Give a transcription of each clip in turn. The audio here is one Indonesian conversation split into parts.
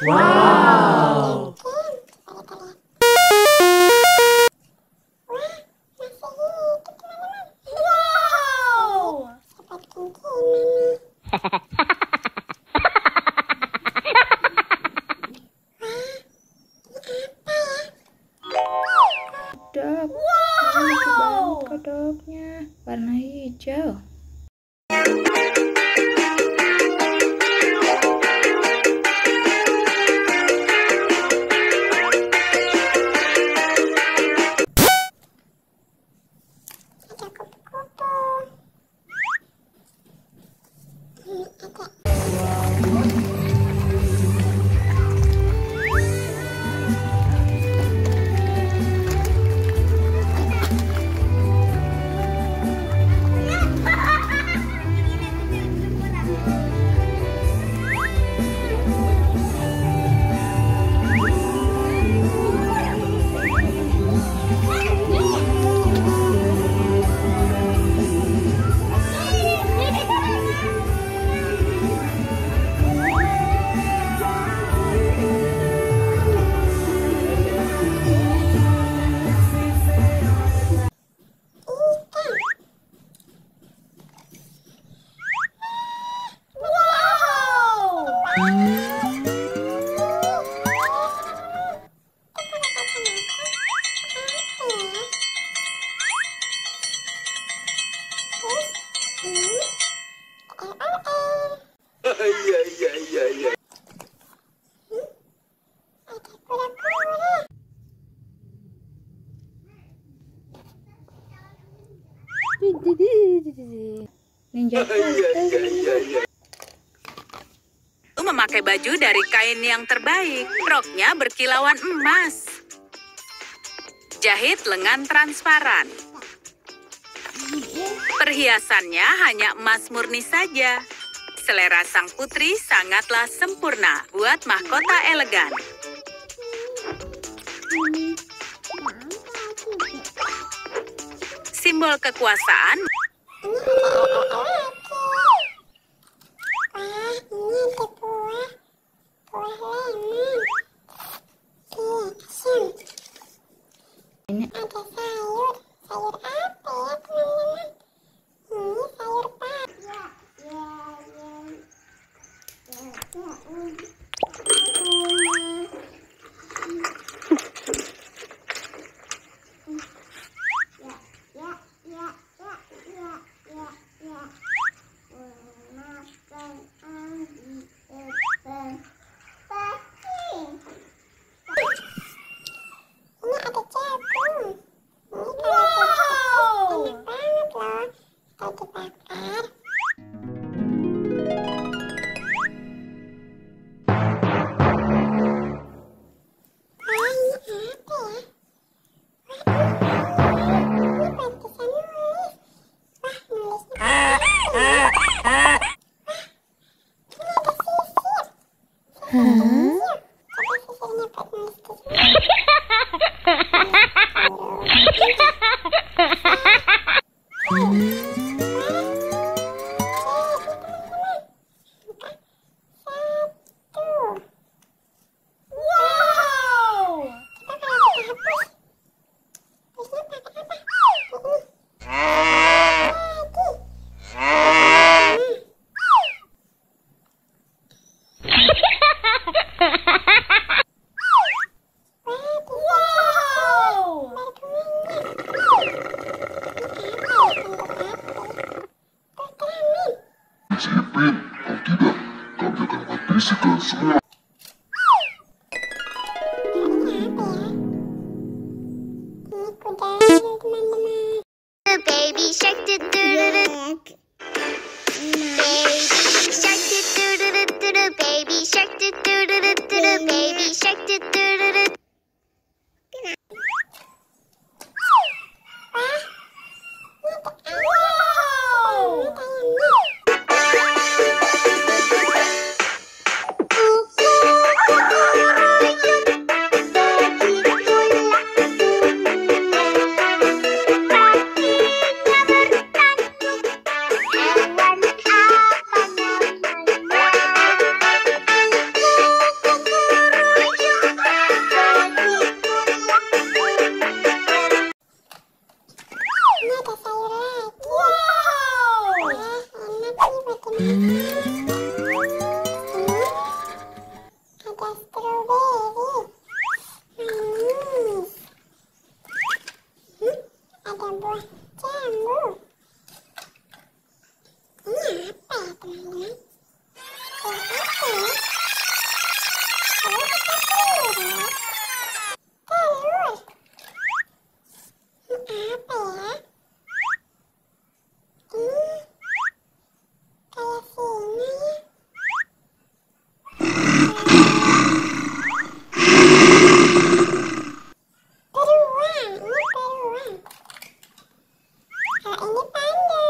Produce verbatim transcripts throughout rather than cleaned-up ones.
Wow. Kodok. Wow. Kodoknya warna hijau. Iya, iya, iya, iya. Ninja memakai baju dari kain yang terbaik. Roknya berkilauan emas. Jahit lengan transparan. Perhiasannya hanya emas murni saja. Selera sang putri sangatlah sempurna buat mahkota elegan. Simbol kekuasaan. Ini ada sayur. Sayur apa ya teman-teman? Ini sayur pak. Ya, ya, ya. Ya, ya, Ipin, kalau tidak, kami akan habiskan semua. Baby shark do do do do. Baby shark do do do do do. Baby shark do do do do do. Baby shark do do do do. teman-teman. Oh, apa ya? Oh, kita telur. Telur. Apa ya? Hmm, kayak sini ya. Beruang, ini beruang. Kalau ini panda.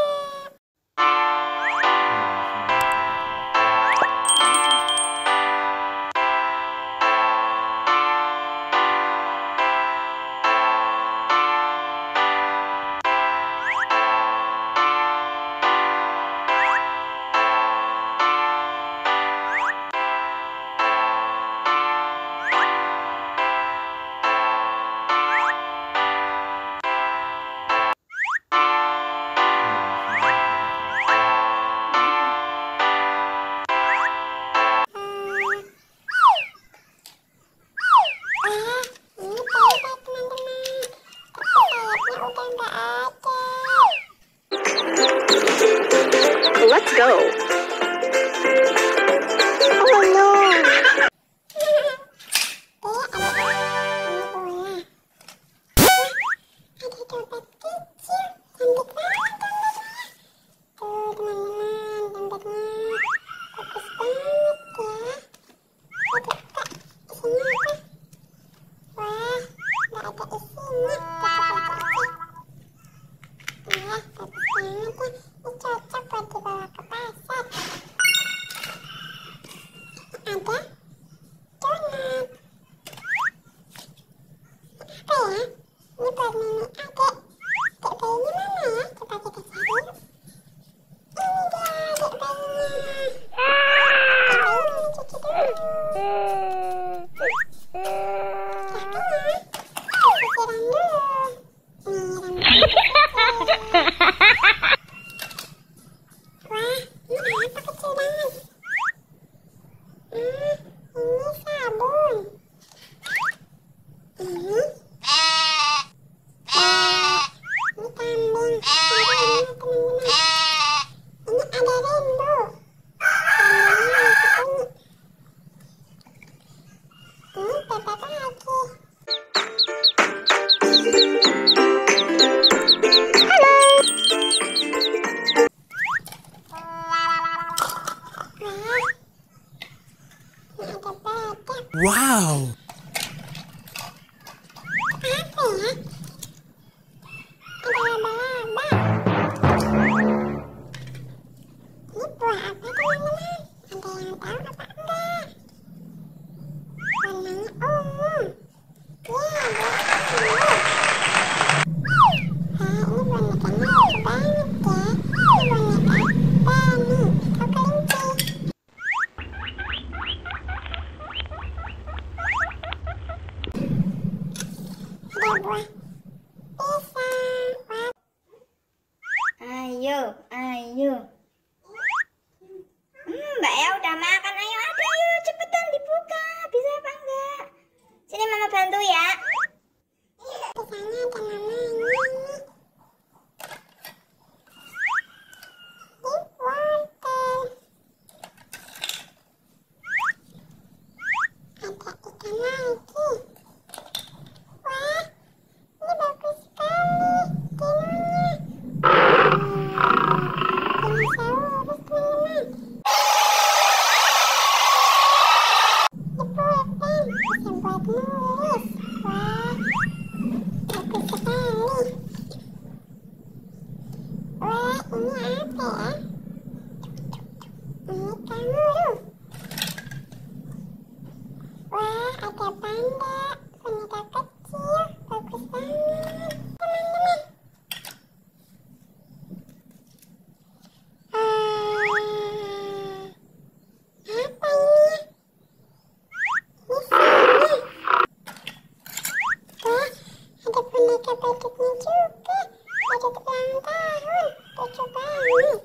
Let's go. Oh no. Ada dompet kecil, cantik banget dompetnya. Tuh teman-teman, dompetnya bagus banget ya. Aduh kak, isinya apa? Wah, nggak ada isinya. Kita baca aja. Wah, bagus banget ya. Ini cocok buat dibawa ke pasar. Ada donat. Apa ya? Ini buat nenek adek. Adek bayinya mana ya? Coba kita cari yuk. Ini dia adek bayinya. Adek bayinya cuci dulu. Nah, kenyang. Sisiran dulu. Nih, rambutnya. Wah, ini apa kecil banget? Hmm, ini sabun. Ini. Eh, ini kambing. Ada ini teman-teman. Ini ada rainbow. Kambingnya warna kuning. Ini bebek lagi. Wow! Apa ya? Ada laba-laba. Ini buah apa teman-teman? Ada yang tahu apa enggak? Warnanya ungu. Ya, buah ungu. Ah, ini bonekanya lucu banget ya. Ini boneka Penny atau kelinci. Ada buah pisang. Wah, Ayo, ayo. Hmm, Mbak Ya udah makan. Ayo, ada ayo cepetan dibuka. Bisa apa enggak? Sini Mama bantu ya. pisangnya ada namanya ini. Deep water. Ada ikan lagi. Wah, ini bagus sekali dinonya. Dinosaurus teman-teman. Ini pulpen, bisa buat nulis. Wah, bagus sekali. Wah, ini apa ya? Ini kanguru. Wah, ada panda, boneka kecil, bagus banget, teman-teman. Hmm, apa ini? Ini sini. Wah, ada boneka badutnya juga. Badut ulang tahun, lucu banget.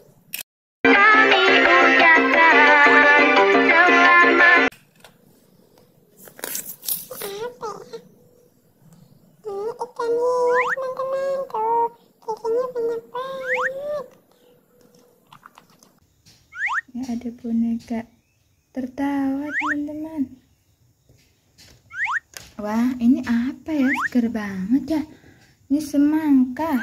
Apa ada boneka tertawa, teman-teman. Wah, ini apa ya? Seger banget ya. Ini semangka.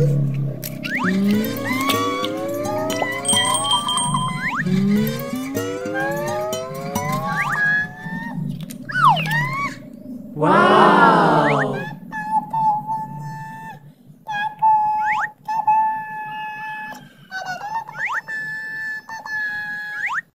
Hmm. Wow.